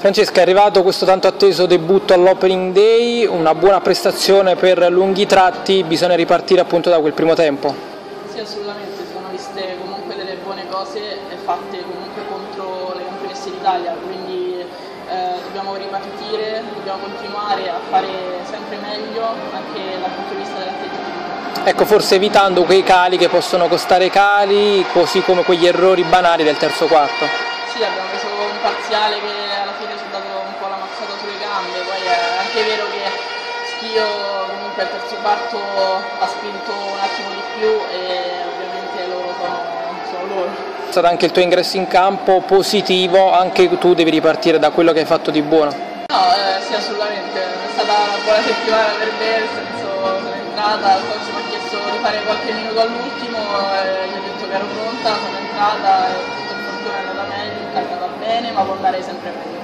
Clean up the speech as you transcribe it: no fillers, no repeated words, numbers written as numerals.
Francesca, è arrivato questo tanto atteso debutto all'Opening Day, una buona prestazione per lunghi tratti, bisogna ripartire appunto da quel primo tempo. Sì, assolutamente, si sono viste comunque delle buone cose fatte comunque contro le campionesse d'Italia, quindi dobbiamo ripartire, dobbiamo continuare a fare sempre meglio anche dal punto di vista dell'atletismo. Ecco, forse evitando quei cali che possono costare cali, così come quegli errori banali del terzo quarto. Sì, abbiamo preso un parziale che alla fine ci ha dato un po' la mazzata sulle gambe, poi è anche vero che Schio comunque al terzo quarto ha spinto un attimo di più e ovviamente loro sono loro. È stato anche il tuo ingresso in campo positivo, anche tu devi ripartire da quello che hai fatto di buono. No, sì, assolutamente, è stata una buona settimana per me, nel senso sono entrata, il coach mi ha chiesto di fare qualche minuto all'ultimo, gli ho detto che ero pronta, sono entrata e tutto il fortuna è andata meglio, è andata bene, ma può andare sempre meglio.